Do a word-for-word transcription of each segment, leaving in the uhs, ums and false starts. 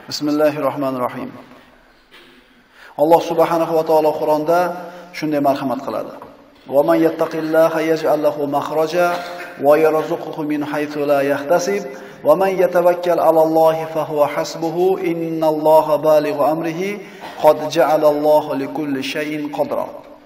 Bismillahirrohmanirrohim. Alloh subhanahu va taolo Qur'onda shunday marhamat qiladi. Va man yattaqillaha yaj'al lahu makhraja va yarzuquhu min haythu la yahtasib va man yatawakkal 'alallohi fa huwa hasbuhu innalloha balighu amrihi qad ja'alallohu likulli shay'in qadra.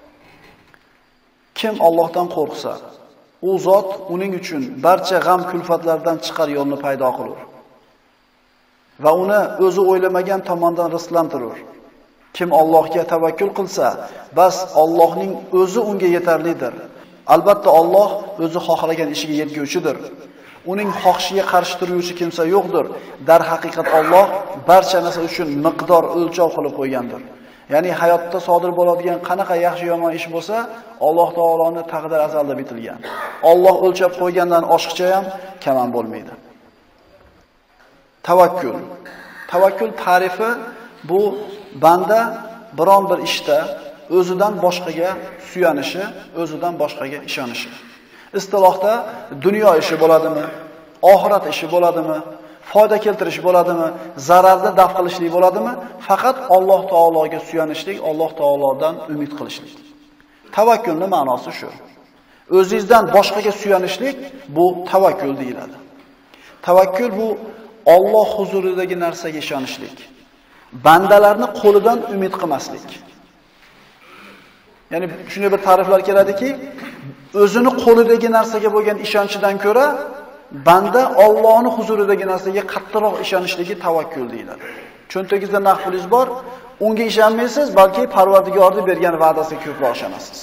Kim Allohdan qo'rqsa, u zot uning uchun barcha g'am kulfatlardan chiqar yo'lni paydo qilur va uni o'zi o'ylamagan tomondan rizqlantirur. Kim Allohga tavakkul qilsa, bas Allohning o'zi unga yetarlidir. Albatta Alloh o'zi xohlagan ishiga yetguvchidir. Uning xohishiga qarshi turuvchi kimsa yo'qdir. Dar haqiqat Alloh barcha narsa uchun miqdor o'lchov qilib qo'ygandir. Ya'ni hayotda sodir bo'ladigan qanaqa yaxshi yomon ish bo'lsa, Alloh taoloning taqdir azalda bitilgan. Alloh o'lchab qo'ygandan oshiqcha ham kam ham bo'lmaydi. Tavakkul. Tavakkul ta'rifi bu banda biron bir ishda o'zidan boshqaga suyanishi, o'zidan boshqaga ishonishi. Istilohda dunyo ishi bo'ladimi, oxirat ishi bo'ladimi, foyda keltirish bo'ladimi, zararni daf qilishlik bo'ladimi, faqat Alloh taologa suyanishlik, Alloh taolodan umid qilishlik. Tavakkulning ma'nosi shu. O'zingizdan boshqaga suyanishlik bu tavakkul deyiladi. Tavakkul bu Alloh huzuridagi narsaga ishonishlik. Bandalarni qo'lidan umid qilmaslik. Ya'ni shunday bir ta'riflar keladiki, o'zini qo'lidagi narsaga bo'lgan ishonchidan ko'ra banda Allohning huzuridagi narsaga qattiqroq ishonishligi tavakkul deyiladi. Cho'ntagingizda naqd pulingiz bor, unga ishonmaysiz, balki Parvardigorning bergan va'dasiga ko'proq ishonasiz.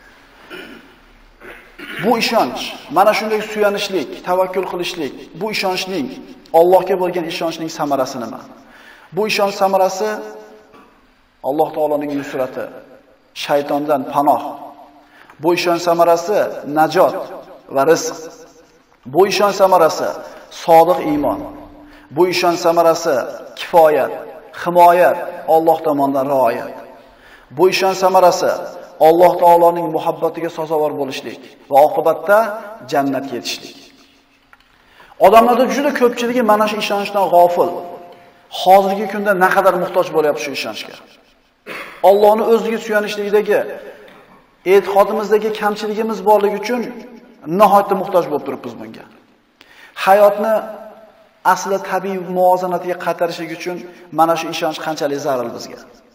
Bu ishonch, mana shunday suyanishlik, tavakkul qilishlik, bu ishonchning Allohga bo'lgan ishonchning samarasi nima? Bu ishonch samarasi Alloh taoloning nusrati, shaytondan panoh. Bu ishonch samarasi najot va rizq. Bu ishonch samarasi sodiq iymon. Bu ishonch samarasi kifoyat, himoyat, Alloh tomonidan rioyat. Bu ishonch samarasi Alloh taoloning muhabbatiga sazovor bo'lishlik va oqibatda jannatga yetishlik. Odamlarda juda ko'pchiligi mana shu ishonchdan g'ofil. Hozirgi kunda naqadar muhtoj bo'lyapti shu ishonchga. Allohning o'ziga suyanishlikdagi e'tiqodimizdagi kamchiligimiz borligi uchun nihoyatda muhtoj bo'lib turibmiz bunga. Hayotni asli tabiiy muvozanatiga qaytarishlik uchun mana shu ishonch qanchalik zarur bizga.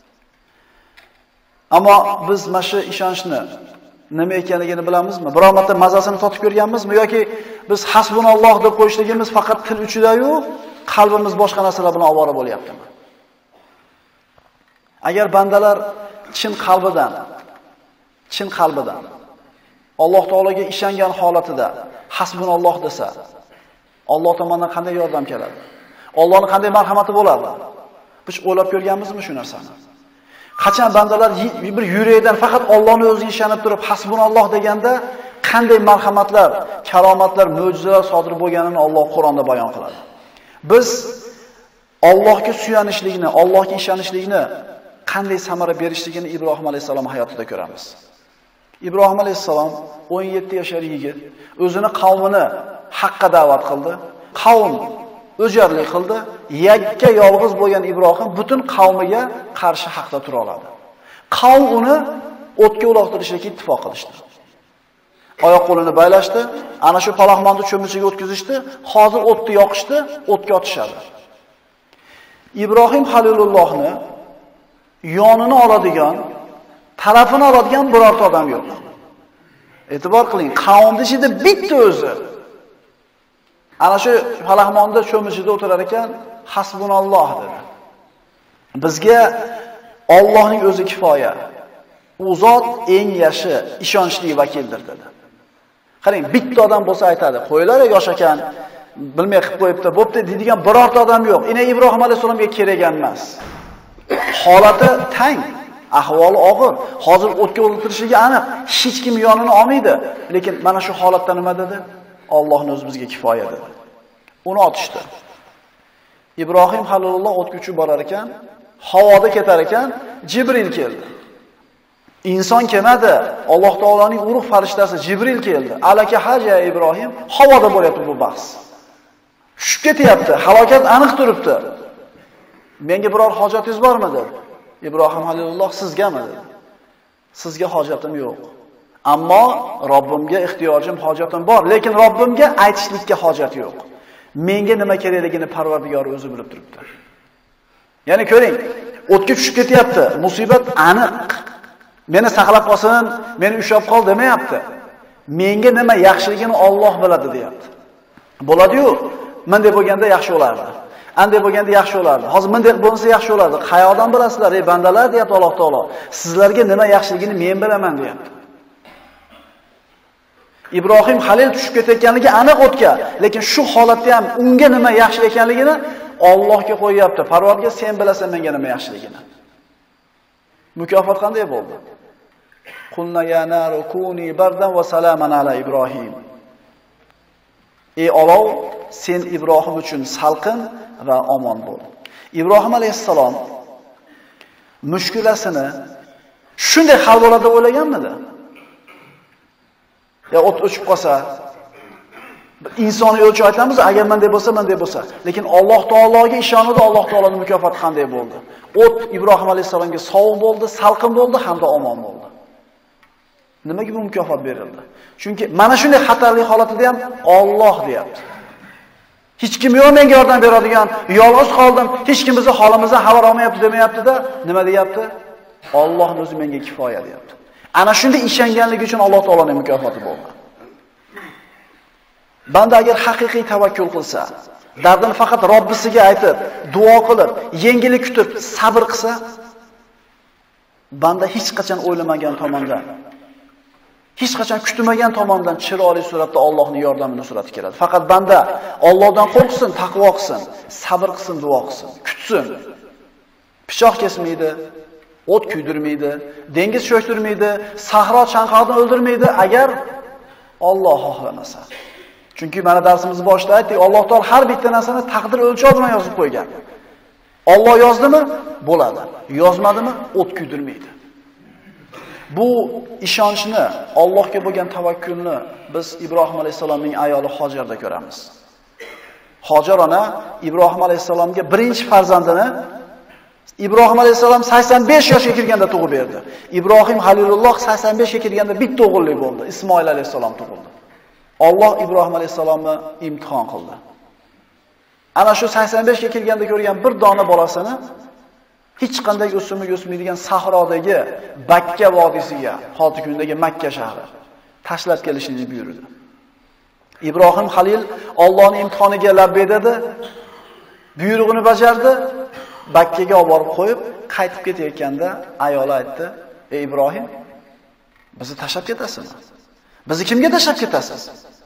Ammo biz mana shu ishonchni nima ekanligini bilamizmi? Biror marta mazasini totib ko'rganmizmi yoki biz hasbunalloh deb qo'yishligimiz faqat til uchida-yu, qalbimiz boshqa narsalar bilan ovora bo'lyaptimi? Agar bandalar chin qalbidan, chin qalbidan Alloh taologa ishongan holatida hasbunalloh desa, Alloh tomonidan qanday yordam keladi? Allohning qanday marhamati bo'ladi? Biz o'ylab ko'rganmizmi shu narsani? Qachon bandalar bir yurakdan faqat Allohning o'ziga ishonib turib hasbunalloh deganda qanday marhamatlar, karomatlar, mo'jizalar sodir bo'lganini Alloh Qur'onda bayon qiladi. Biz Allohga suyanishlikni, Allohga ishonishlikni qanday samara berishligini Ibrohim alayhisalom hayotida ko'ramiz. Ibrohim alayhisalom o'n yetti yoshar yigit o'zini qavmini haqqa da'vat qildi. Qavm o'jarlik qildi. Yakka yolg'iz bo'lgan Ibrohim butun qavmiga qarshi haqda tura oladi. Qavm uni o'tga uloqtirishga ittifoq qilishdi. Oyoq qo'lini baylashdi, ana shu palaxmonni cho'michiga o'tkazishdi, hozir o'tni yoqishdi, o'tga otishadi. Ibrohim Halilullohni yonini oladigan, tarafini oladigan birorta odam yo'q. E'tibor qiling, qavmning ichida bitta o'zi. Ana shu palaxmonda cho'michida o'tirar ekan, hasbunalloh dedi. Bizga Allohning o'zi kifoya. U zot eng yaxshi ishonchli vakildir dedi. Qarang, bitta odam bo'lsa aytadi, qo'ylar yosh ekan, bilmay qilib qo'yibdi, bo'pti deydigan birorta odam yo'q. Ina Ibrohim alayhisolamga kerak emas. Holati tang, ahvoli og'ir. Hozir o'tga o'ltirishiga aniq, hech kim yonini olmaydi. Lekin mana shu holatda nima dedi? Allohning o'zi bizga kifoya dedi. Uni otishdi. Ibrohim Halilulloh o'tga uchib borar ekan, havoda ketar ekan, Jibril keldi. Inson kelmadi, Alloh taoloning ulug' farishtasi Jibril keldi. Alaka haja Ibrohim, havoda bo'lyapti bu bahs. Tushib ketyapti, halokat aniq turibdi. Menga biror hojatingiz bormi dedi. Ibrohim Halilulloh sizgami dedi. Sizga hojatim yo'q. Ammo Robbimga ehtiyojim, hojatim bor, lekin Robbimga aytishlikka hojat yo'q. Menga nima kerakligini Parvardigor o'zi bilib turibdi. Ya'ni ko'ring, o'tga tushib ketyapti, musibat aniq. Meni saqlab qolsin, meni ushlab qol demayapti. Menga nima yaxshiligini Alloh biladi deyapti. Bo'ladi-yu, menday bo'lganda yaxshi bo'lardi. Anday bo'lganda yaxshi bo'lardi. Hozir menday bo'lsa yaxshi bo'lardi. Qayoqdan bilasizlar, ey bandalar deyapti Alloh taolo. Sizlarga nima yaxshiligini men bilaman deyapti. Ibrohim Halil tushib ketayotganligi aniq o'tga, lekin shu holatda ham unga nima yaxshi ekanligini Allohga qo'yapti. Parvarga sen bilasan menga nima yaxshiligini. Mukofot qanday bo'ldi? Qulna ya naru kuni bardan va salaman ala Ibrohim. Ey olov, sen Ibrohim uchun salqin va omon bo'l. Ibrohim alayhissalom mushkulasini shunday hal bo'ladi deb o'ylaganmidi? Ya o't o'chib qolsa, insoniy o'lchov aytamiz, agar menday bo'lsa, menday bo'lsa. Lekin Alloh taologa ishonadi, Alloh taoloning mukofoti qanday bo'ldi? O't Ibrohim alayhissalomga sovuq bo'ldi, salqin bo'ldi hamda omon bo'ldi. Nimaga bu mukofot berildi? Chunki mana shunday xatarli holatida ham Alloh deyapti. Hech kim yo'q menga yordam beradigan, yolg'iz qoldim, hech kim bizni holimizdan xabar olmayapti demayapti-da, nima deyapti? Allohning o'zi menga kifoya deyapti. Ana shunday ishonganligi uchun Alloh taoloning mukofoti bo'ldi. Banda agar haqiqiy tavakkul qilsa, dardini faqat Robbisiga aytib, duo qilib, yengillik kutib, sabr qilsa, banda hech qachon o'ylamagan tomondan, hech qachon kutmagan tomondan chiroyli suratda Allohning yordamini surati keladi. Faqat banda Allohdan qo'rqsin, taqvo qilsin, sabr qilsin, duo qilsin, kutsin. Pichoq kesmaydi, o't kuydirmaydi, dengiz sho'shtirmaydi, sahro chanqoqni o'ldirmaydi agar Alloh xohlamasa. Chunki mana darsimiz boshida aytdik, Alloh taol har bitta narsani taqdir o'lchov bilan yozib qo'ygan. Alloh yozdimi? Bo'ladi. Yozmadimi? O't kuydirmaydi. Bu ishonchni, Allohga bo'lgan tavakkulni biz Ibrohim alayhisalomning ayoli Hojarda ko'ramiz. Hojar ona Ibrohim alayhisalomga birinchi farzandini Ibrohim alayhisalom sakson besh yoshga kirganda tug'ib berdi. Ibrohim Halilulloh sakson beshga kirganda bitta o'g'illi bo'ldi. Ismoil alayhisalom tug'ildi. Alloh Ibrohim alayhisalomni imtihon qildi. Ana shu sakson beshga kirganda ko'rgan bir dona bolasini hech qanday o'simlik o'smaydigan sahrodagi Bakka vodiysiga, hozirgi kundagi Makka shahri tashlab kelishini buyurdi. Ibrohim Halil Allohning imtihoniga labbay dedi, buyrug'ini bajardi, Bakkaga olib borib qo'yib, qaytib ketayotganda ayoli aytdi: "Ey Ibrohim, bizni tashlab ketasizmi? Bizni kimga tashlab ketasiz?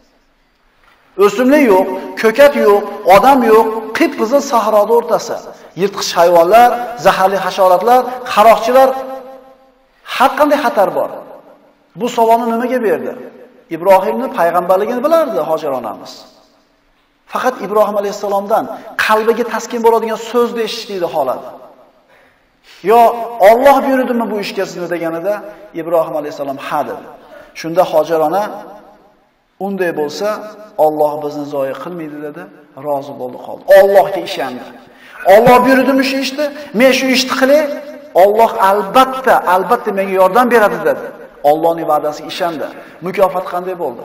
O'simlik yo'q, ko'kat yo'q, odam yo'q, qip-qizil sahroda o'rtasi. Yirtqich hayvonlar, zaharli hasharotlar, qaroqchilar, har qanday xatar bor." Bu savolni nimaga berdi? Ibrohimning payg'ambarligini bilardi Hojar onamiz. Faqat Ibrohim alayhisalomdan qalbiga taskin bo'ladigan so'zni eshitishni xohladi. Yo Alloh buyurdimi bu ishga sizni deganida Ibrohim alayhisalom ha dedi. Shunda Hojar ona unday bo'lsa Alloh bizni zoya qilmaydi dedi, rozi bo'ldi qoldi. Allohga ishondi. Alloh buyurdimi shu ishni, men shu ishni qilay, Alloh albatta, albatta menga yordam beradi dedi. Allohning va'dasiga ishondi. Mukofot qanday bo'ldi?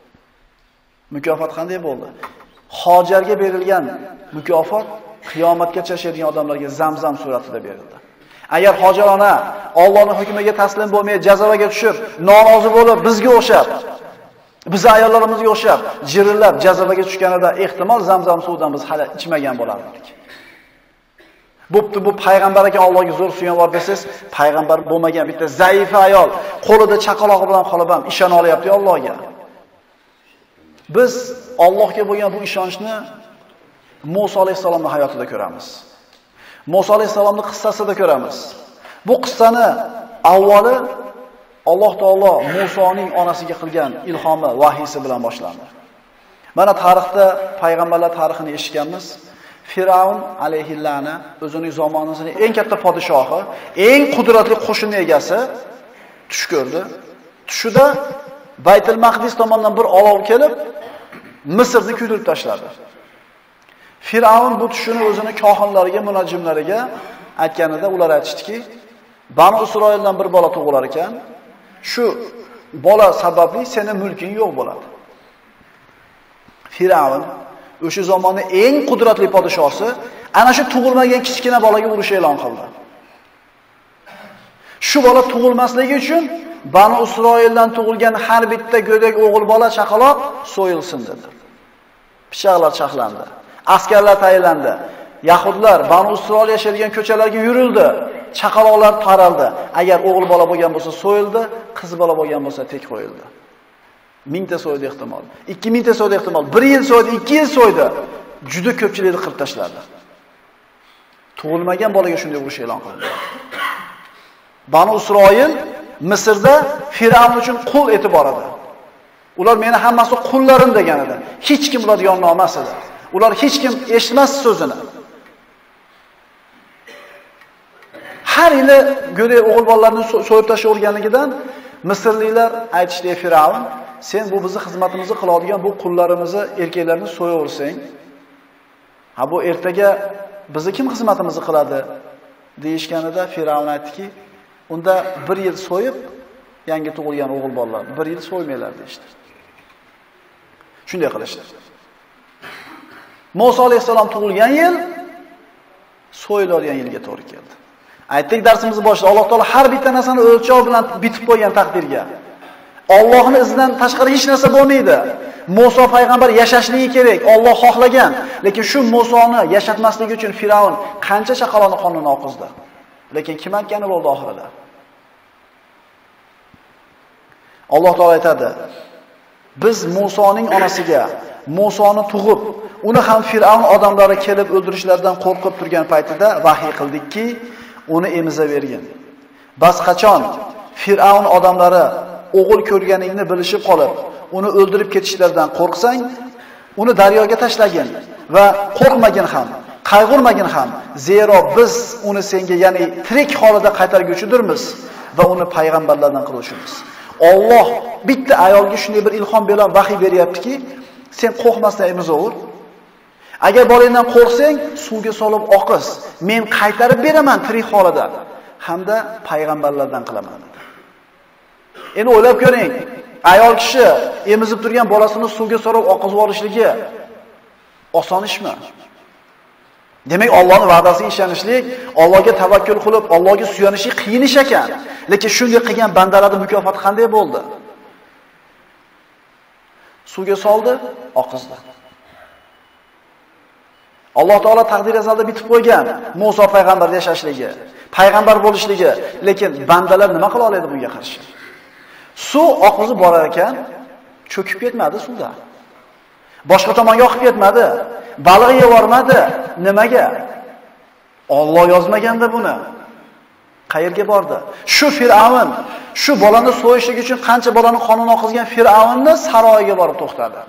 Mukofot qanday bo'ldi? Hojarga berilgan mukofot qiyomatgacha yashaydigan odamlarga Zamzam suratida berildi. Agar Hojar ona Allohning hukmiga taslim bo'lmay jazoga tushib, norozi bo'lib bizga o'xshab, biz ayollarimizga o'xshab jirillab jazoga tushganida ehtimol Zamzam suvidan biz hali ichmagan bo'lardik. Bo'pti, bu payg'ambar ekan, Allohga zo'r suyan bor desiz, payg'ambar bo'lmagan bitta zaif ayol qo'lida chaqaloqi bilan qolib ham ishona olyapti Allohga. Biz Allohga bo'lgan bu ishonchni Musa alayhisolamning hayotida ko'ramiz. Musa alayhisolamning qissasida ko'ramiz. Bu qissani avvali Alloh taolo Musoning onasiga qilgan ilhomi, vahiysi bilan boshlandi. Mana tarixda payg'ambarlar tarixini eshitganmiz. Firavun alayhillani o'zining zamonasining eng katta podshohi, eng qudratli qo'shin egasi tush ko'rdi. Tushida Baytul Maqdis tomonidan bir olov kelib, Misrni kuydirib tashladi. Firavun bu tushini o'zini kohinlariga, munajjimlariga aytganida ular aytishdiki, Bani Isroildan bir bola tug'ilar ekan, shu bola sababli sening mulking yo'q bo'ladi. Firavun o'sha zamonning eng qudratli podshosi ana shu tug'ilmagan kichkina bolaga urush e'lon qildi. Shu bola tug'ilmasligi uchun Bani Isroildan tug'ilgan har bitta go'dak o'g'il bola chaqaloq so'yilsin dedi. Pichoqlar chaqlandi. Askarlar tayinlandi. Yahudlar Bani Isroil yashaydigan ko'chalarga yurildi. Chaqaloqlar taraldi. Agar o'g'il bola bo'lgan bo'lsa so'yildi, qiz bola bo'lgan bo'lsa tek qo'yildi. mingta so'ydi ehtimol. ikki mingta so'ydi ehtimol. bir yil so'ydi, ikki yil so'ydi. Juda ko'pchilikni qirib tashladi. Tug'ilmagan bolaga shunday urush e'lon qildi. Bani Isroil Misrda Firavun uchun qul etib boradi. Ular meni hammasi qullarim degan edi. Hech kim ular yonma olmas edi. Ular hech kim eshitmas so'zini. Har yili go'dak o'g'il bolalarni so'yib tashlaverganligidan Misrliklar aytishdi: "Firavun, sen bu bizni xizmatimizni qiladigan bu qullarimizni, erkaklarni so'yaversang, ha bu ertaga bizni kim xizmatimizni qiladi?" deyishganida Firavun aytdiki, "Unda bir yil so'yib, yangi tug'ilgan o'g'il bolalar bir yil so'ymanglar" deydi. Shunday qilishdi. Musa alayhisalom tug'ilgan yil so'yiladigan yilga to'g'ri keldi. Aytdik darsimizning boshida Alloh taolo har bitta narsani o'lchov bilan bitib qo'ygan taqdirga. Allohning izidan tashqari hech narsa bo'lmaydi. Musa payg'ambar yashashligi kerak, Alloh xohlagan. Lekin shu Musoni yashatmasligi uchun Firavun qancha chaqaloqni qonini oqizdi. Lekin kim aytgani bo'ldi oxirida. Alloh taolo aytadi: "Biz Musoning onasiga Musoni tug'ib, uni ham Firavun odamlari kelib o'ldirishlaridan qo'rqib turgan paytida vahiy qildikki, uni emizavergin. Bas qachon Firavun odamlari o'g'il ko'rganingni bilishib qolib, uni o'ldirib ketishlaridan qo'rqsang, uni daryoga tashlagin va qo'rqmagin ham, qayg'urmagin ham, zero biz uni senga, ya'ni tirik holida qaytarguchidirmiz va uni payg'ambarlardan qilishimiz." Alloh bitta ayolga shunday bir ilhom bilan vahiy beryaptiki, sen qo'rqmasdan emizaver. Agar bolangdan qo'rqsang, suvga solib oqiz. Men qaytarib beraman tirik holida hamda payg'ambarlardan qilaman. Endi o'ylab ko'ring, ayol kishi emizib turgan bolasini suvga solib oqizib olishligi oson ishmi? Demak, Allohning va'dasiga ishonishlik, Allohga tavakkul qilib, Allohga suyanishlik qiyin ish ekan. Lekin shunday qilgan bandalarning mukofoti qanday bo'ldi? Suvga soldi, oqizdi. Alloh taolo taqdir azalda bitib qo'ygan Musa payg'ambar yashashligi, payg'ambar bo'lishligi, lekin bandalar nima qila oladi bunga qarshi? Suv oqizib borar ekan, cho'kib ketmadi suvda. Boshqa tomonga oqib ketmadi. Baliq yevormadi. Nimaga? Alloh yozmaganda buni. Qayerga bordi? Shu Firavun, shu bolani so'yishlik uchun qancha bolani qonini oqizgan Firavunni saroyiga borib to'xtadi.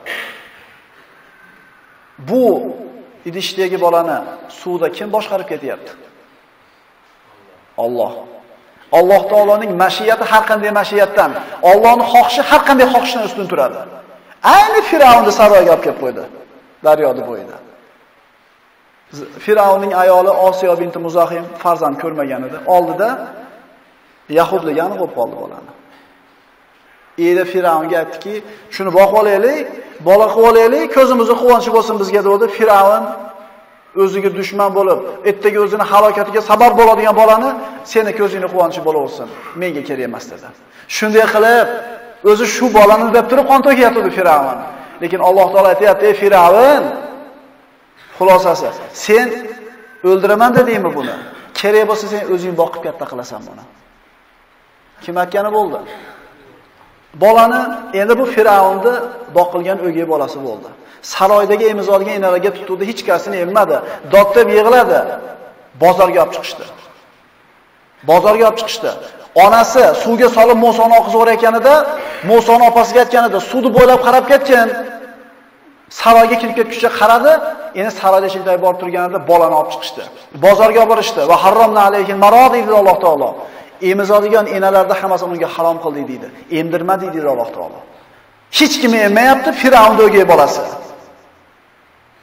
Bu idishdagi bolani suvda kim boshqarib ketyapti? Alloh. Alloh taoloning mashiyati har qanday mashiyatdan, Allohning xohishi har qanday xohishdan ustun turadi. Ayni Firavunni saroyiga olib kelib qo'ydi, daryoda bo'yida. Firavunning ayoli Osiyo binti Muzahim farzand ko'rmagan edi. Oldida yahudligani bo'lib qoldi bolani. Eri Firavunga aytdiki, shuni boqib olaylik, bola qilib olaylik, ko'zimizga quvonchi bo'lsin bizga dedi. Firavun o'ziga dushman bo'lib, ertaga o'zini halokatiga sabab bo'ladigan bolani seni ko'zingga quvonchi bo'laversin, menga kerak emas dedi. Shunday qilib, o'zi shu bolani deb turib qon to'kayotdi Firavun. Lekin Alloh taolo aytayapti: "Ey Firavun, xulosasi, sen o'ldiraman dedingmi buni? Kerak bo'lsa sen o'zing boqib katta qilasan buni." Kim aytgani bo'ldi? Bolani endi bu Firavunni boqilgan o'gay bolasi bo'ldi. Saroydagi emizolgan enalarga tutuvdi, hech kasini emmadi. Dodtab yig'ladi. Bozorga olib chiqishdi. Bozorga olib chiqishdi. Onasi suvga solib Musoni oqizib o'rayotganida, Musoni opasiga aytganida, suvni bo'ylab qarab ketgan. Saroyga kirib ketguncha qaradi, endi saroyda shunday borib turganida bolani olib chiqishdi. Bozorga olib borishdi va harromna alayhi marod deydi Alloh taolo. Emizadigan enalarda hammasi unga harom qildi deydi. Emdirmadi deydi Alloh taolo. Hech kim emmayapti, Firavunning o'gay bolasi.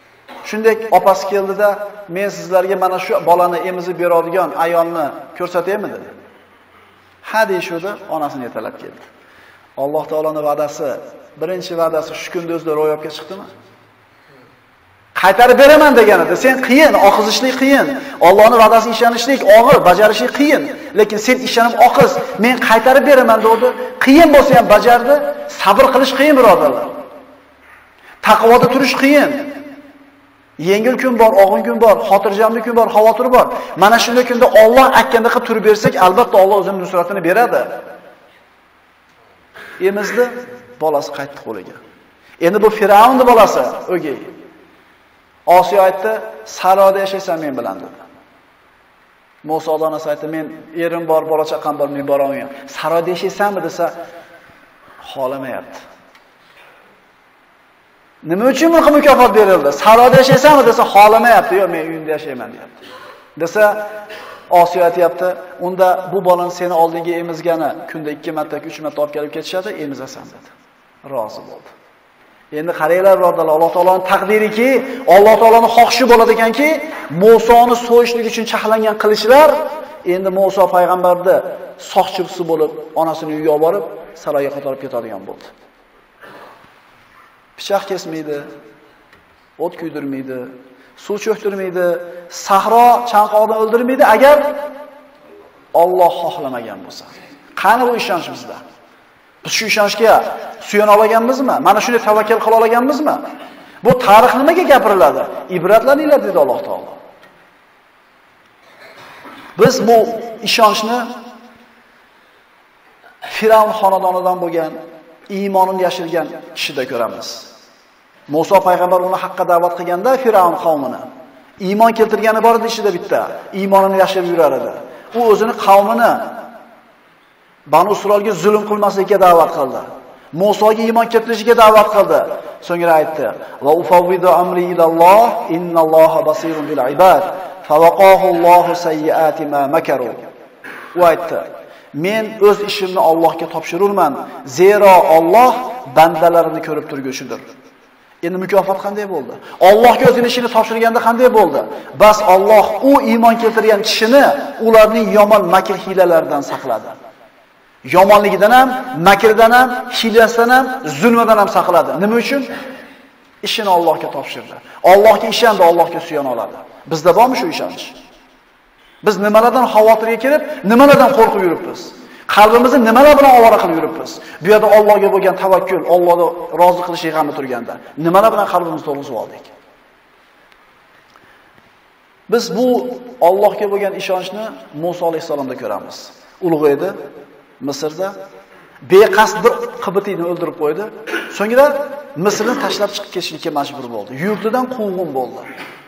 Shunday opasi keldida, "Men sizlarga mana shu bolani emizib beradigan ayolni ko'rsataymi?" dedi. Ha deyishdi, onasini yetalab keldi. Alloh taoloning va'dasi, birinchi va'dasi shu kunda o'zida ro'yobga chiqdimi? Qaytarib beraman degan edi. Sen qiyin, oqizishlik qiyin. Allohning va'dasiga ishonishlik og'ir, bajarishlik qiyin. Lekin sen ishonib oqiz, men qaytarib beraman dedi. Qiyin bo'lsa ham bajardi. Sabr qilish qiyin, birodarlar. Taqvoda turish qiyin. Yengil kun bor, og'ir kun bor, xotirjamlik kun bor, xavotir bor. Mana shunday kunda Alloh aytganda qilib turib bersak, albatta Alloh o'zining nusratini beradi. Emizdi, bolasi qaytdi qo'liga. Endi bu Firavnning bolasi, o'gay. Osiyo aytdi, "Saroda yashaysan men bilan" dedi. Muso onasi aytdi, "Men erim bor, bola chaqam bor, men bora olmayman." "Saroda yashaysanmi?" desa, "Xolamayapti." Nima uchun bunga mukofot berildi? Saroda yashaysanmi desa, "Xolamayapti." "Yo'q, men uyimda yashayman" deyapti. Desa, Osiyo aytayapti, "Unda bu bolani seni oldinga emizgani kunda ikki marta, uch marta olib kelib ketishadi, emizasan" dedi. Rozi bo'ldi. Endi qaranglar birodarlar, Alloh taoloning taqdiriki, Alloh taoloning xohishi bo'ladi ekanki, Musoni so'yishlik uchun chaqlangan qilichlar endi Muso payg'ambarni soqchisi bo'lib, onasining uyiga olib borib, saroyga qaytarib ketadigan bo'ldi. Pichoq kesmaydi, o't kuydirmaydi, suv cho'ktirmaydi, sahro chanqoqni o'ldirmaydi agar Alloh xohlamagan bo'lsa. Qani bu ishonch bizda? Biz shu ishonchga suyana olganmizmi? Mana shunday tavakkal qila olganmizmi? Bu tarix nimaga gapiriladi? Ibratlaninglar dedi Alloh taolo. Biz bu ishonchni Firavn xonadonidan bo'lgan, iymonini yashirgan kishida ko'ramiz. Muso payg'ambar uni haqqa da'vat qilganda Firavn qavmini iymon keltirgani bor edi ishida bitta, iymonini yashirib yurar edi. U o'zini qavmini Banu Isroilga zulm qilmaslikka da'vat qildi. Musoga iymon keltirishiga da'vat qildi. So'ngra aytdi: "Va ufawwidu amri ilalloh, innalloha basirun bil ibad, fawaqahu Allohu sayyiati ma makaru." U aytdi: "Men o'z ishimni Allohga topshirurman, zero Alloh bandalarini ko'rib turguchidir." Endi mukofot qanday bo'ldi? Allohga o'zining ishini topshirganda qanday bo'ldi? Bas Alloh u iymon keltirgan kishini ularning yomon makr hilalaridan saqladi. Yomonligidan ham, makridan ham, hiylasidan ham, zulmidan ham saqladi. Nima uchun? Ishini Allohga topshirdi. Allohga ishonadi, Allohga suyana oladi. Bizda bormi shu ishonch? Biz nimalardan xavotirga kelib, nimalardan qo'rqib yuribmiz? Qalbimizni nimalar bilan ovora qilib yuribmiz? Bu yerda Allohga bo'lgan tavakkul, Allohni rozi qilishi g'ami turganda, nimalar bilan qalbimizni to'lg'izib oldik? Biz bu Allohga bo'lgan ishonchni Muso alayhisalomda ko'ramiz. Ulug' edi, Misrda beqasd bir qibtiyni o'ldirib qo'ydi. So'ngra Misrni tashlab chiqib ketishga majbur bo'ldi. Yurtidan quvg'in bo'ldi.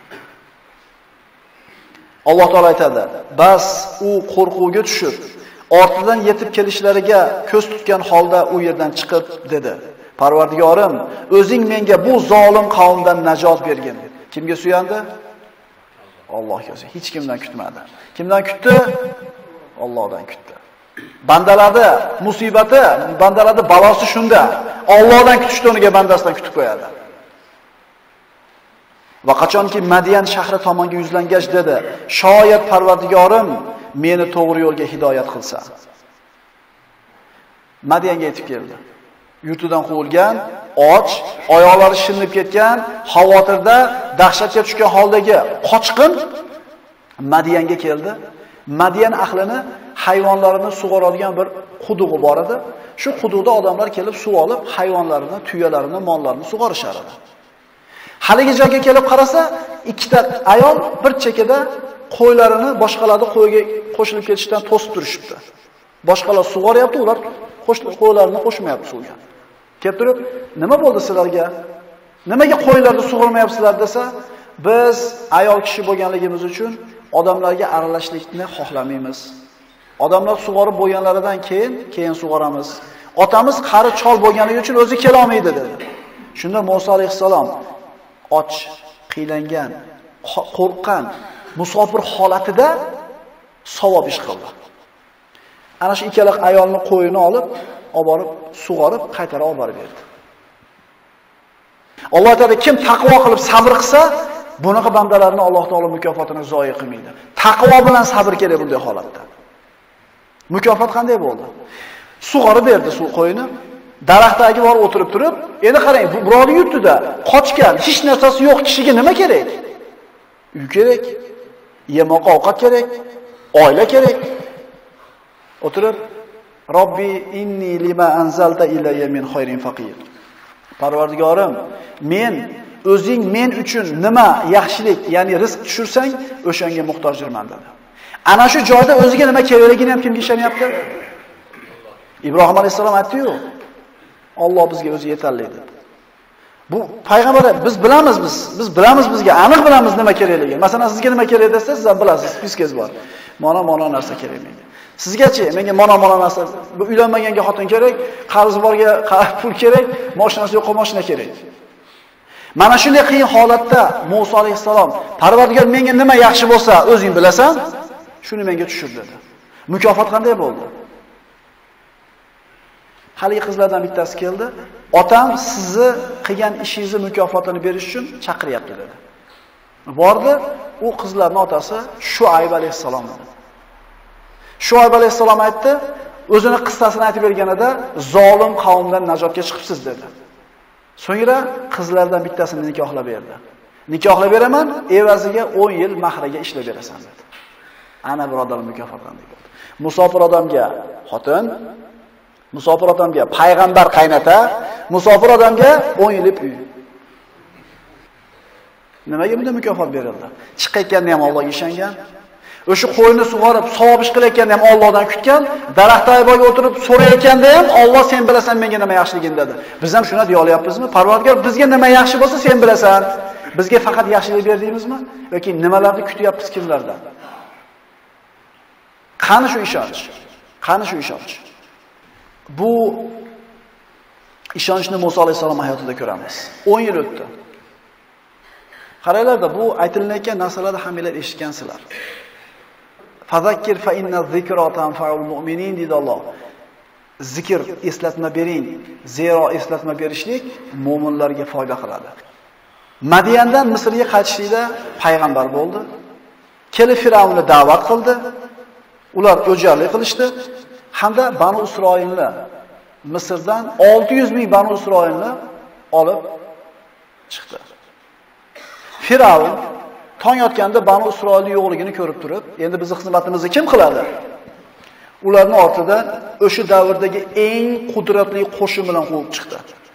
Alloh taolo aytadi: "Bas u qo'rquvga tushib, ortidan yetib kelishlariga ko'z tutgan holda u yerdan chiqib dedi: Parvardigorim, o'zing menga bu zolim qavmdan najot bergin." Kimga suyandi? Allohga. Hech kimdan kutmadi. Kimdan kutdi? Allohdan kutdi. Bandalarni musibati, bandalarni balosi shunda. Allohdan kutishdi, uniga bandasidan kutib qo'yadi. Va qachonki Madian shahri tomonga yuzlangach dedi: "Shoyat Parvardigorim meni to'g'ri yo'lga hidoyat qilsa." Madianga yetib keldi. Yurtidan quvilgan, och, oyoqlari shinib ketgan, xavotirda, dahshatga tushgan holdagi qochqin Madianga keldi. Madian ahlini hayvonlarini sug'oradigan bir qudug'i bor edi. Shu quduqda odamlar kelib suv olib, hayvonlarini, tuyalarini, mollarini sug'orishar edi. Haligi joyga kelib qarasa, ikkita ayol bir chekada qo'ylarini boshqalarni qo'yga qo'shilib ketishdan to'sib turishibdi. Boshqalar sug'oryapti, ular qo'ylarini qo'shmayapti suvga. Kelib turib, "Nima bo'ldi sizlarga? Nimaga qo'ylarni sug'ormayapsizlar?" desa, "Biz ayol kishi bo'lganligimiz uchun odamlarga aralashishlikni xohlamaymiz. Odamlar sug'orib bo'lganlaridan keyin, keyin sug'oramiz. Otamiz qari chol bo'lganligi uchun o'zi kela olmaydi" dedi. Shunda Muso alayhisalom och, qiylangan, qo'rqqan, musofir holatida savob ish qildi. Ana shu ikkala ayolni qo'yini olib, olib borib, sug'orib, qaytarib olib borib berdi. Alloh taolo kim taqvo qilib sabr qilsa, Bunaqa bandalarni Alloh taolo mukofotini zoya qilmaydi. Taqvo bilan sabr kerak bunday holatda. Mukofot qanday bo'ldi? Sug'orib berdi suv qo'yini. Daraxtdagi borib o'tirib turib, endi qarang, bu birovni yurtida qochgan, hech narsasi yo'q kishiga nima kerak? Uy kerak, yemoq ovqat kerak, oila kerak. O'tirib, Robbi inni lima anzalta ilayya min khayrin faqir. Parvardigorim, men o'zing men uchun nima yaxshilik, ya'ni rizq tushursang, o'shanga muhtojdirman dedi. Ana shu joyda o'ziga nima kerakligini ham kimga ishonyapti? Ibrohim alayhisalom aytdi-yu, Alloh bizga o'zi yetarli dedi. Bu payg'ambar biz bilamiz biz, biz bilamiz bizga aniq bilamiz nima kerakligini. Masalan, sizga nima kerak desa, siz ham bilasiz, fiskingiz bor. Mana mana narsa kerak menga. Sizgachi, menga mana mana narsa, bu uylanmaganga xotin kerak, qarz borga pul kerak, mashinasi yo'q mashina kerak. Mana shunday qiyin holatda Musa alayhisalom, Parvardigor menga nima yaxshi bo'lsa, o'zing bilasan, shuni menga tushir dedi. Mukofot qanday bo'ldi? Haligi qizlardan bittasi keldi. Otam sizni qilgan ishingizni mukofotini berish uchun chaqiryapti dedi. Bordi, u qizlarning otasi Shuayb alayhisalom edi. Shuayb alayhisalom aytdi, o'zini qissasini aytib berganida, zolim qavmdan najotga chiqibsiz dedi. So'ngra qizlardan bittasini nikohlab berdi. Nikohlab beraman, evaziga o'n yil mahraga ishlab berasan dedi. Ana birodar mukofot qanday bo'ldi. Musofir odamga xotin, musofir odamga payg'ambar qaynota, musofir odamga o'n yillik uy. Nimaga bunday mukofot berildi? Chiqayotganda ham Allohga ishongan, o'sha qo'yni sug'orib, savob ish qilayotganda ham Allohdan kutgan, daraxt tagiga o'tirib so'rayotganda ham Alloh sen bilasan menga nima yaxshiligini dedi. Biz ham shuni deya olyapmizmi? Parvardigor bizga nima yaxshi bo'lsa sen bilasan. Bizga faqat yaxshilik berdingizmi yoki nimalarni kutyapmiz kimlardan? Qani shu ishonch? Qani shu ishonch? Bu ishonchni Musa alayhisalom hayotida ko'ramiz. o'n yil o'tdi. Qaranglarda, bu aytilayotgan narsalarni hammalar eshitgansizlar. Fazakkir fa inna zikra tanfa'ul mu'minin dedi Alloh. Zikr, eslatma bering, zero eslatma berishlik mu'minlarga foyda qiladi. Madiyandan Misrga qaytishlikda payg'ambar bo'ldi. Kelib Firavunni da'vat qildi. Ular o'jarlik qilishdi hamda Banu Isroilni Misrdan olti yuz ming Banu Isroilni olib chiqdi. Firavun tong yotganda Banu Isroilning yo'qligini ko'rib turib, endi bizning xizmatimizni kim qiladi? Ularning ortidan o'sha davrdagi eng qudratli qo'shin bilan quvib chiqdi.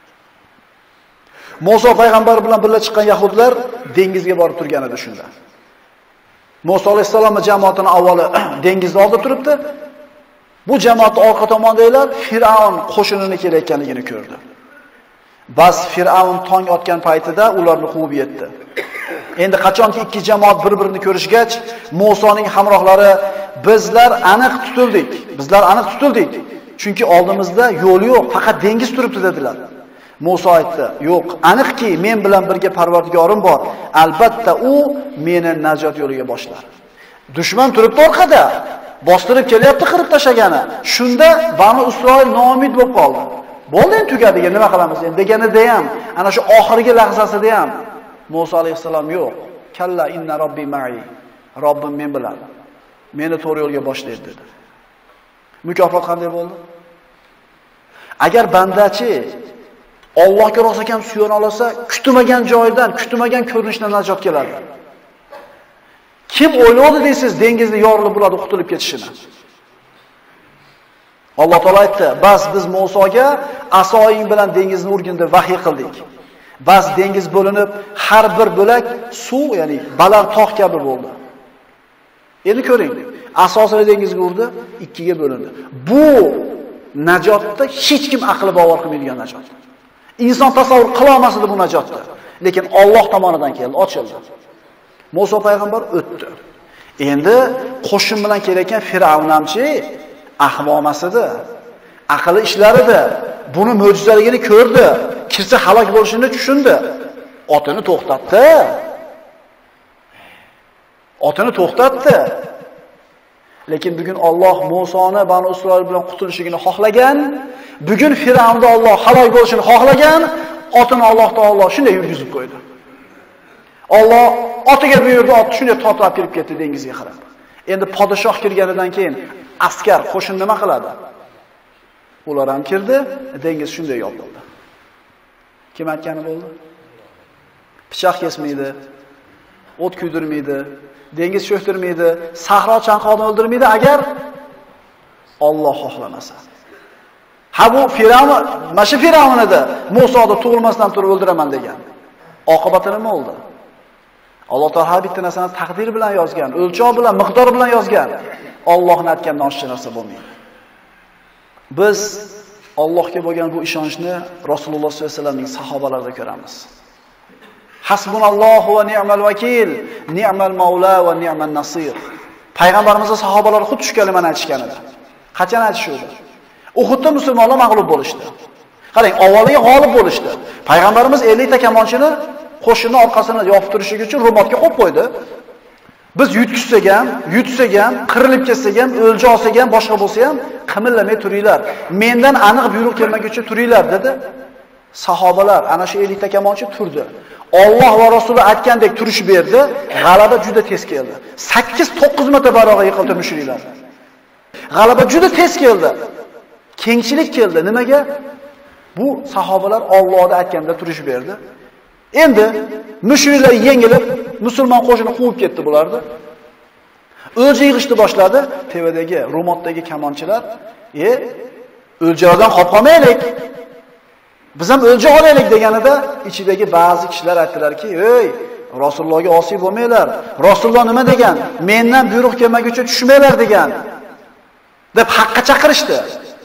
Musa payg'ambar bilan birga chiqqan yahudlar dengizga borib turgan edi shunda. Musa alayhisalomning jamoatini avvali dengizda olib turibdi. Bu jamoat orqa tomondagilar Firavun qo'shinini kelayotganligini ko'rdi. Bas Firavun tong otgan paytida ularni quvib yetdi. Endi qachonki ikki jamoat bir-birini ko'rishgach, Musoning hamrohlari bizlar aniq tutildik. Bizlar aniq tutildik. Chunki oldimizda yo'l yo'q, faqat dengiz turibdi dedilar. Musa aytdi, yo'q, aniqki men bilan birga Parvardigorim bor. Albatta u meni najot yo'liga boshlar. Dushman turibdi orqada, bostirib kelyapti qirib tashagani. Shunda Banu Isroil noumid bo'lib qoldi. Bo'ldi, endi tugadi, nima qilamiz endi deganida ham, ana shu oxirgi lahzasida ham Musa alayhisalom yo'q. Kalla inna robbi ma'i. Robbim men bilan. Meni to'g'ri yo'lga boshlaydi dedi. Mukofot qanday bo'ldi? Agar bandachi Allohga rostakam suyana olsa, kutmagan joydan, kutmagan ko'rinishdan najot keladi. Kim o'yladi deysiz, dengizda yorilib bo'ladi qutulib ketishini? Alloh taolo aytdi, "Bas biz Musoga asoying bilan dengizni urgin deb vahiy qildik." Bas dengiz bo'linib, har bir bo'lak suv, ya'ni baland tog' kabi bo'ldi. Endi ko'ring, asosini dengizga urdi, ikkiga bo'lindi. Bu najotda hech kim aqli bovar qilmaydigan najot. Inson tasavvur qila olmasdi bu najotni. Lekin Alloh tomonidan keldi, ochildi. Musa payg'ambar o'tdi. Endi qo'shin bilan kelayotgan Firavun hamchi ahmoq emas edi. Aqli ishlar edi. Buni mo'jizaligini ko'rdi. Kirsa halok bo'lishini tushundi. Otini to'xtatdi. Otini to'xtatdi. Lekin bugun Alloh Musoni Banu Isroil bilan qutulishligini xohlagan, bugun Firavunda Alloh halok bo'lishini xohlagan, otini Alloh taolo shunday yurgizib qo'ydi. Alloh otiga buyurdi, ot shunday tortib kirib ketdi dengizga qarab. Endi podshoh kirganidan keyin askar qo'shin nima qiladi? Ular ham kirdi, dengiz shunday yopildi. Kim aytgani bo'ldi? Pichoq kesmaydi, o't kuydirmaydi, dengiz cho'ktirmaydi, sahro chanqoqni o'ldirmaydi agar Alloh xohlamasa. Ha bu Firavun, mana shu Firavun edi. Musoni tug'ilmasdan turib o'ldiraman degan. Oqibati nima bo'ldi? Alloh taolo har bitta narsani taqdir bilan yozgan, o'lchov bilan, miqdor bilan yozgan. Allohning aytganidan oshiqcha narsa bo'lmaydi. Biz Allohga bo'lgan bu ishonchni Rasululloh sollallohu alayhi vasallamning sahobalarida ko'ramiz. Hasbunallohu va ni'mal vakil, ni'mal mavla va ni'man nasir. Payg'ambarimizning sahobalari xuddi shu kalimani aytishgan edi. Qachon aytishdi? Uhudda musulmonlar mag'lub bo'lishdi. Qarang, avvaliga g'olib bo'lishdi. Payg'ambarimiz ellik ta kamonchini qo'shinning orqasini yopib turishligi uchun Rumotga qo'yib qo'ydi. Biz yutishsak ham, yutsak ham, qirilib ketsak ham, o'lja olsak ham, boshqa bo'lsa ham qimillamay turinglar. Mendan aniq buyruq kelmaguncha turinglar dedi. Sahobalar ana shu ellik ta kamonchi turdi. Alloh va Rasuli aytgandek turish berdi, g'alaba juda tez keldi. sakkiz to'qqiz marta baroga yiqildi mushriklar. G'alaba juda tez keldi. Kengchilik keldi. Nimaga? Bu sahobalar Allohning aytganda turish berdi. Endi mushriklar yengilib, musulmon qo'shini quvib ketdi bularni. O'lja yig'ishni boshladi. Tevadagi Rumotdagi kamonchilar, "E, o'ljalardan qolib qolmaylik. Biz ham o'lja olaylik" deganida ichidagi ba'zi kishilar aytdilarki, "Ey, Rasulullohga osiy bo'lmanglar. Rasululloh nima degan? Mendan buyruq kelmaguncha tushmanglar" degan. deb haqqa chaqirishdi.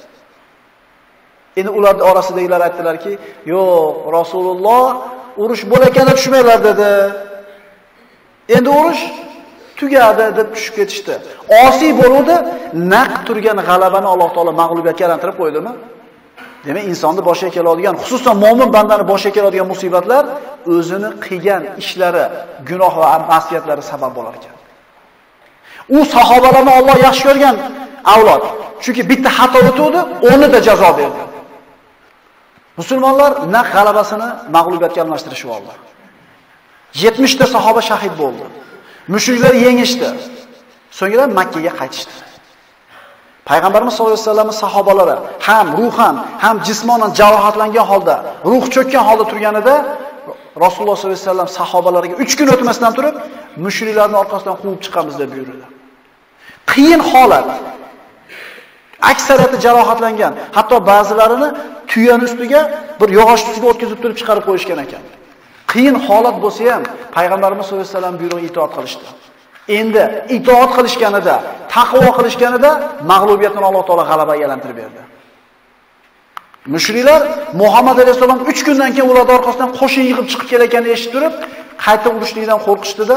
Endi ularning orasidagilar aytdilarki, "Yo'q, Rasululloh urush bo'layotganda tushmanglar" dedi. Endi urush tugadi deb tushib ketishdi. Osiy bo'luvdi, naq turgan g'alabani Alloh taolo mag'lubiyatga aylantirib qo'ydimi? Demak, insonni boshiga keladigan, xususan mo'min bandani boshiga keladigan musibatlar o'zini qilgan ishlari, gunoh va ma'siyatlari sabab bo'lar ekan. U sahobalarni Alloh yaxshi ko'rgan avlod. Chunki bitta xato o'tdi, o'nida jazo berdi. Musulmonlar naq g'alabasini mag'lubiyatga almashtirishib oldi. yetmish ta sahoba shahid bo'ldi. Mushriklar yengishdi. So'ngra Makka ga qaytishdi. Payg'ambarimiz sollallohu alayhi vasallam sahobalari ham ruhan, ham jismonan jarohatlangan holda, ruh cho'kkan holda turganida Rasululloh sollallohu alayhi vasallam sahobalariga uch kun o'tmasdan turib, mushriklarning orqasidan quvib chiqamiz deb buyurdi. Qiyin holat. Aksariyati jarohatlangan, hatto ba'zilarini tuyaning ustiga bir yog'och ustiga o'tkazib turib chiqarib qo'yishgan ekan. Qiyin holat bo'lsa ham Payg'ambarimiz sollallohu alayhi vasallam buyrug'iga itoat qilishdi. Endi itoat qilishganida, taqvo qilishganida mag'lubiyatni Alloh taolo g'alabaga aylantirib berdi. Mushriklar Muhammad alayhisalom uch kundan keyin ular orqasidan qo'shin yig'ib chiqib kelayotganini eshitib turib, qayta urushlikdan qo'rqishdida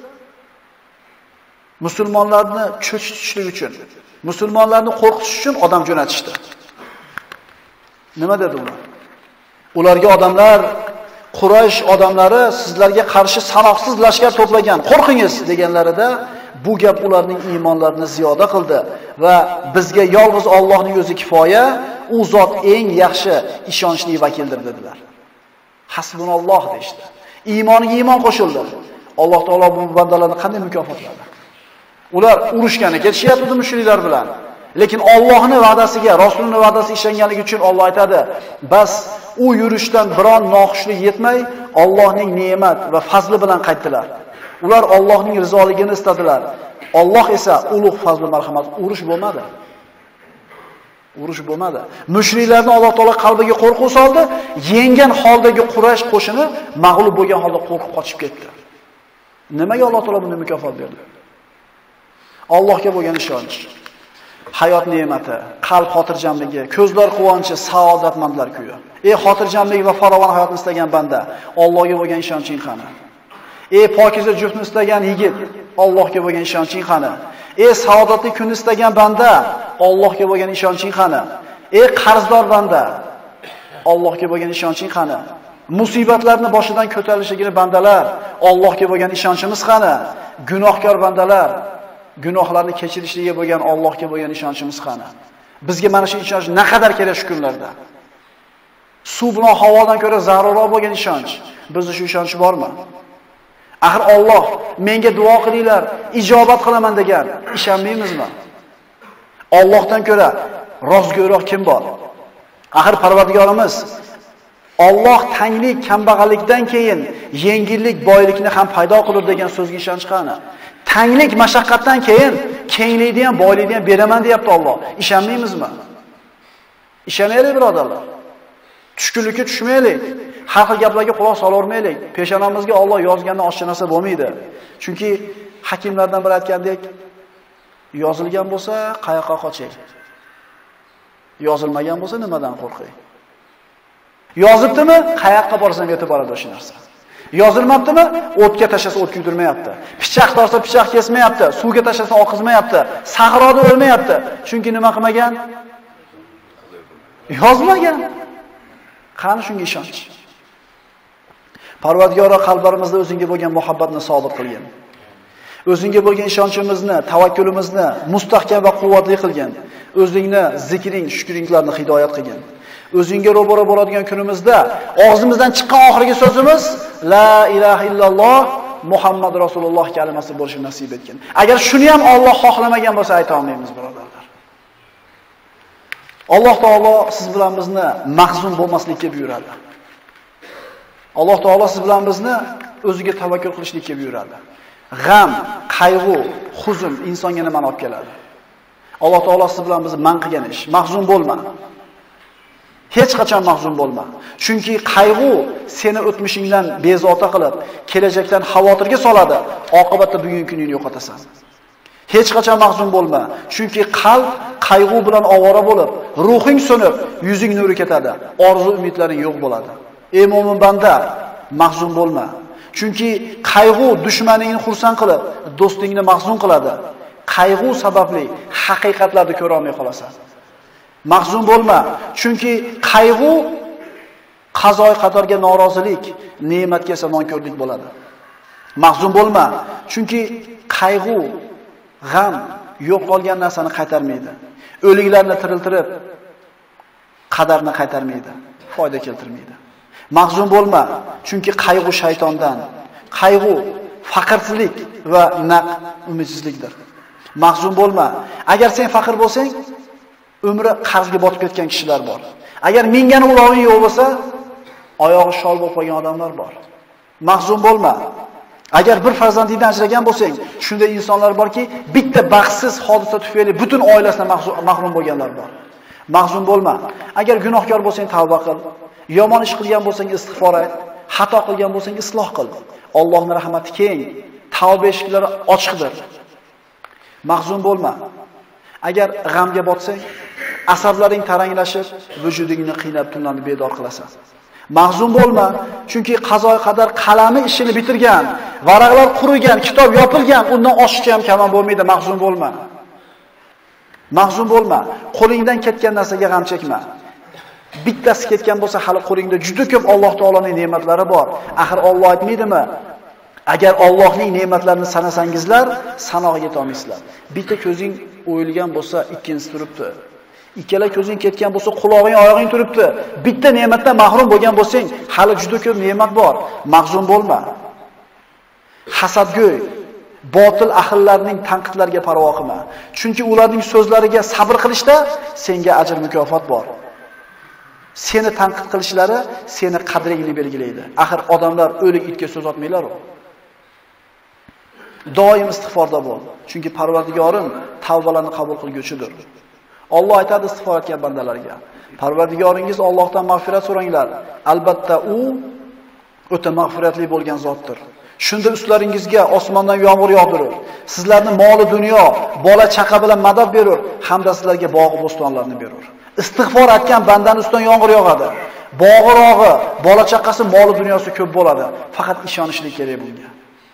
musulmonlarni cho'chitishlik uchun, musulmonlarni qo'rqitish uchun odam jo'natishdi. Nima dedi ular? Ularga odamlar, Quraysh odamlari sizlarga qarshi sanoqsiz lashkar to'plagan, qo'rqingiz deganlarida bu gap ularning iymonlarini ziyoda qildi va bizga yolg'iz Allohning o'zi kifoya, u zot eng yaxshi ishonchli vakildir dedilar. Hasbunalloh deydi. Iymoniga iymon qo'shildi. Alloh taolo bu bandalarni qanday mukofotladi? Ular urushgani ketishyapti mushriklar bilan. Lekin Allohning va'dasiga, Rasulning va'dasiga ishonganligi uchun Alloh aytadi, "Bas u yurishdan biron noxushlik yetmay, Allohning ne'mat va fazli bilan qaytdilar." Ular Allohning rizoligini istadilar. Alloh esa ulug' fazl va marhamat, urush bo'lmadi. Urush bo'lmadi. Mushriklarni Alloh taolo qalbiga qo'rquv soldi, yengan holdagi Quraysh qo'shini mag'lub bo'lgan holda qo'rqib qochib ketdi. Nimaga Alloh taolo bunday mukofot berdi? Allohga bo'lgan ishonch, hayot ne'mati, qalb xotirjamligi, ko'zlar quvonchi, saodatmandlar kuyi. Ey xotirjamlik va farovon hayotni istagan banda, Allohga bo'lgan ishonching qani? Ey pokiza juftni istagan yigit, Allohga bo'lgan ishonching qani? Ey saodatli kunni istagan banda, Allohga bo'lgan ishonching qani? Ey qarzdor banda, Allohga bo'lgan ishonching qani? Musibatlarni boshidan ko'tarilishligini bandalar, Allohga bo'lgan ishonchimiz qani? Gunohkor bandalar, gunohlarni kechirishligiga bo'lgan Allohga bo'lgan ishonchimiz qani? Bizga mana shu ishonch naqadar kerak shu kunlarda. Suv bilan havodan ko'ra zarurroq bo'lgan ishonch. Bizda shu ishonch bormi? Axir Alloh menga duo qilinglar, ijobat qilaman degan. Ishonmaymizmi? Allohdan ko'ra rozgo'roq kim bor? Axir Parvardigorimiz Alloh tanglik, kambag'allikdan keyin yengillik, boylikni ham paydo qilur degan so'zga ishonch qani? Tanglik, mashaqqatdan keyin kenglikni ham, boylikni ham beraman deyapti Alloh. Ishonmaymizmi? Ishonaylik birodarlar. Tushkunlikka tushmaylik. Har xil gaplarga quloq solavermaylik. Peshonamizga Alloh yozgandan oshcha narsa bo'lmaydi. Chunki hakimlardan biri aytgandek, yozilgan bo'lsa qayoqqa qoching? Yozilmagan bo'lsa nimadan qo'rqing? Yozibdimi? Qayoqqa borsam yetib boradi o'sha narsa. Yozilmabdimi? O'tga tashlasa o't kuydirmayapti. Pichoq torsa pichoq kesmayapti. Suvga tashlasa oqizmayapti. Sahroda o'lmayapti. Chunki nima qilmagan? Yozmagan. Qani shunga ishonch. Parvardigor qalblarimizda o'zingga bo'lgan muhabbatni sobit qilgin. O'zingga bo'lgan ishonchimizni, tavakkulimizni mustahkam va quvvatli qilgin. O'zingni zikring, shukringlarni hidoyat qilgin. O'zingga ro'baro bo'ladigan kunimizda og'zimizdan chiqqan oxirgi so'zimiz la ilaha illalloh Muhammad Rasululloh kalimasi bo'lishini nasib etgin. Agar shuni ham Alloh xohlamagan bo'lsa ayta olmaymiz, birodarlar. Alloh taolo siz bilan bizni mahzun bo'lmaslikka buyuradi. Alloh taolo siz bilan bizni o'ziga tavakkul qilishlikka buyuradi. G'am, qayg'u, huzn insonga nimani olib keladi? Alloh taolo siz bilan bizni man qilgan ish. Mahzun bo'lma. Hech qachon mahzun bo'lma. Chunki qayg'u seni o'tmishingdan bezovta qilib, kelajakdan xavotirga soladi. Oqibatda bugungi kuningni yo'qotasan. Hech qachon mahzun bo'lma. Chunki qalb qayg'u bilan ovora bo'lib, ruhing so'nib, yuzing nuri ketadi. Orzu umidlaring yo'q bo'ladi. Ey mo'min banda, mahzun bo'lma. Chunki qayg'u dushmaningni xursand qilib, do'stingni mahzun qiladi. Qayg'u sababli haqiqatlarni ko'ra olmay qolasan. Mahzun bo'lma. Chunki qayg'u qazoy qadarga norozilik, ne'matga esa nonko'rlik bo'ladi. Mahzun bo'lma. Chunki qayg'u, g'am yo'q qolgan narsani qaytarmaydi. O'liklarni tiriltirib qadarni qaytarmaydi, foyda keltirmaydi. Mahzun bo'lma. Chunki qayg'u shaytondan. Qayg'u faqrsizlik va naq umidsizlikdir. Mahzun bo'lma. Agar sen faqir bo'lsang, umri qarzga botib ketgan kishilar bor. Agar mingani uloving yo'q bo'lsa, oyog'i shol bo'lib qolgan odamlar bor. Mahzun bo'lma. Agar bir farzandingdan ajragan bo'lsang, shunday insonlar borki, bitta baxtsiz hodisa tufayli butun oilasidan mahrum bo'lganlar bor. Mahzun bo'lma. Agar gunohkor bo'lsang, tavba qil. Yomon ish qilgan bo'lsang, istig'for et. Xato qilgan bo'lsang, isloh qil. Allohning rahmati keng, tavba eshiklari ochiqdir. Mahzun bo'lma. Agar g'amga botsang, asablaring taranglashib, vujudingni qiynab tunlarni bedor qilasan. Mahzun bo'lma, chunki qazoy qadar qalami ishini bitirgan, varaqlar qurigan, kitob yopilgan, undan oshiqcha ham kamon bo'lmaydi. Mahzun bo'lma. Mahzun bo'lma. Qo'lingdan ketgan narsaga g'am chekma. Bittasi ketgan bo'lsa, hali qo'lingda juda ko'p Alloh taolaning ne'matlari bor. Axir Alloh aytmaydimi? Agar Allohning ne'matlarini sanasangizlar, sanoqqa yeta olmaysizlar. Bitta ko'zing o'yilgan bo'lsa, ikkinchisi turibdi. Ikkala ko'zing ketgan bo'lsa, quloqing, oyog'ing turibdi. Bitta ne'matdan mahrum bo'lgan bo'lsang, hali juda ko'p ne'mat bor. Mahzun bo'lma. Hasadgo'y, botil ahillarning tanqidlariga parvo qilma. Chunki ularning so'zlariga sabr qilishda senga ajr mukofot bor. Seni tanqid qilishlari seni qadringni belgilaydi. Axir odamlar o'lik itga so'z otmaylar-ku. Doim istig'forda bo'l. Chunki Parvardigorim tavbalarni qabul qilguvchidir. Alloh aytadi istig'for etgan bandalarga. Parvardigoringiz Allohdan mag'firat so'ranglar. Albatta u o'ta mag'firatli bo'lgan zotdir. Shunda ustlaringizga osmondan yomg'ir yog'dirur. Sizlarni moli dunyo, bola chaqa bilan madad berur, hamda sizlarga bog' bo'stonlarni berur. Istig'for etgan bandaning ustidan yomg'ir yog'adi. Bog'irog'i, bola chaqasi, moli dunyosi ko'p bo'ladi. Faqat ishonishlik kerak bunga.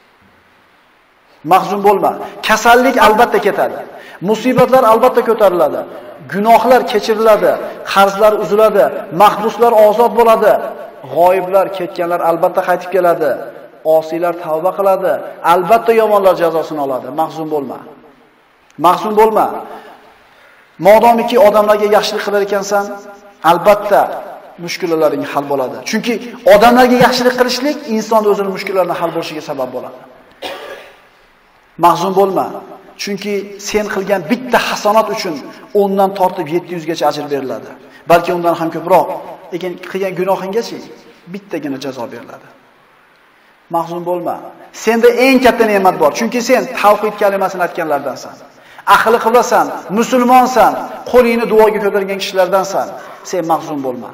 Mahzun bo'lma. Kasallik albatta ketadi. Musibatlar albatta ko'tariladi. Gunohlar kechiriladi, qarzlar uziladi, mahbuslar ozod bo'ladi. G'oyiblar, ketganlar albatta qaytib keladi. Osiylar tavba qiladi, albatta yomonlar jazosini oladi. Mahzun bo'lma. Mahzun bo'lma. Modomiki odamlarga yaxshilik qilar ekansan, albatta mushkullalaring hal bo'ladi. Chunki odamlarga yaxshilik qilishlik inson o'zining mushkullalarini hal bo'lishiga sabab bo'ladi. Mahzun bo'lma. Chunki sen qilgan bitta hasanat uchun o'ndan tortib yetti yuz gacha ajr beriladi. Balki undan ham ko'proq. Lekin qilgan gunohinggacha bittagina jazo beriladi. Mahzun bo'lma. Senda eng katta ne'mat bor. Chunki sen tavhid kalimasini aytganlardansan. Ahli qiblasan, musulmonsan, qo'lingni duoga ko'targan kishilardansan. Sen mahzun bo'lma.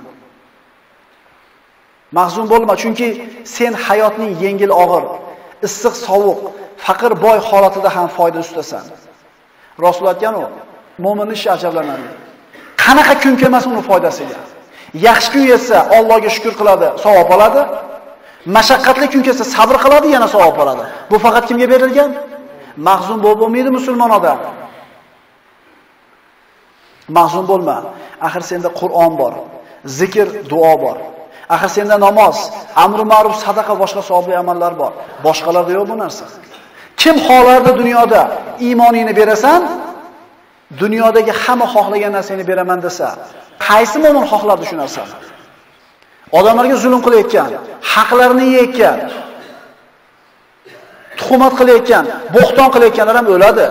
Mahzun bo'lma, chunki sen hayotning yengil og'ir, issiq sovuq, faqir boy holatida ham foyda ustasan. Rasul aytgan-ku, mo'minning ishi ajablanarli. Qanaqa kun kelmasin uni foydasiga. Yaxshi kun yetsa Allohga shukr qiladi, savob oladi. Mashaqqatli kun kelsa sabr qiladi, yana savob oladi. Bu faqat kimga berilgan? Mahzun bo'lmaydi musulmon odam. Mahzun bo'lma. Axir senda Qur'on bor, zikr, duo bor. Axir senda namoz, amr ma'ruf, sadaqa, boshqa savobli amallar bor. Boshqalarda yo'q bu narsa. Kim xohlardi dunyoda iymoningni berasan, dunyodagi hamma xohlagan narsani beraman desa, qaysi mo'min xohlardi shu narsani? Odamlarga zulm qilayotgan, haqlarini yeyotgan, tuhmat qilayotgan, bo'xton qilayotganlar ham o'ladi.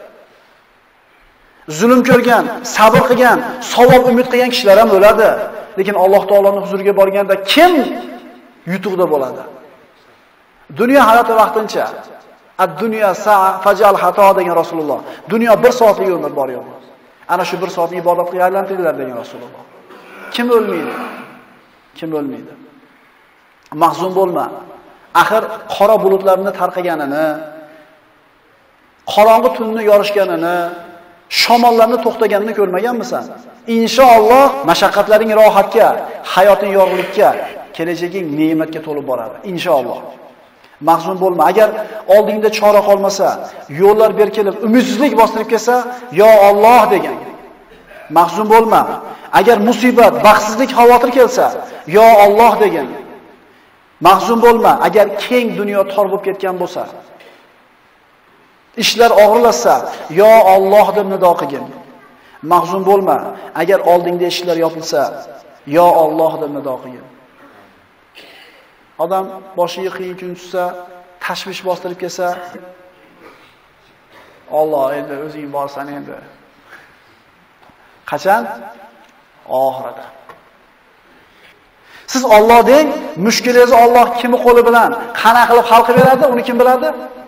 Zulm ko'rgan, sabr qilgan, savob umid qilgan kishilar ham o'ladi. Lekin Alloh taoloning huzuriga borganda kim yutuqda bo'ladi? Dunyo hayoti vaqtincha. Ad-dunya sa'a fajal xato degan Rasululloh. Dunyo bir soatlik umr bor yo'q. Ana shu bir soatni ibodatga aylantirdilar degan Rasululloh. Kim o'lmaydi? Kim o'lmaydi? Mahzun bo'lma. Axir qora bulutlarni tarqaganini, qorong'i tunni yorishganini, shamollarni to'xtaganini ko'rmaganmisan? Inshaalloh mashaqqatlaring rohatga, hayoting yorug'likka, kelajaging ne'matga to'lib boradi. Inshaalloh. Mahzun bo'lma. Agar oldingda chora qolmasa, yo'llar berkilib, umidsizlik bostirib kelsa, yo Alloh degan. Mahzun bo'lma. Agar musibat, baxtsizlik, xavotir kelsa, yo Alloh degan. Mahzun bo'lma. Agar keng dunyo tor bo'lib ketgan bo'lsa, ishlar og'irlashsa, yo Alloh deb nido qilgin. Mahzun bo'lma. Agar oldingda eshiklar yopilsa, yo Alloh deb nido qilgin. Odam boshiga qiyin kun tushsa, tashvish bostirib kelsa, Alloh endi o'zing borsan endi. Qachon? Oxirida. Siz Alloh deng, mushkulingizni Alloh kimi qo'li bilan qana qilib hal qilib beradi, uni kim biladi?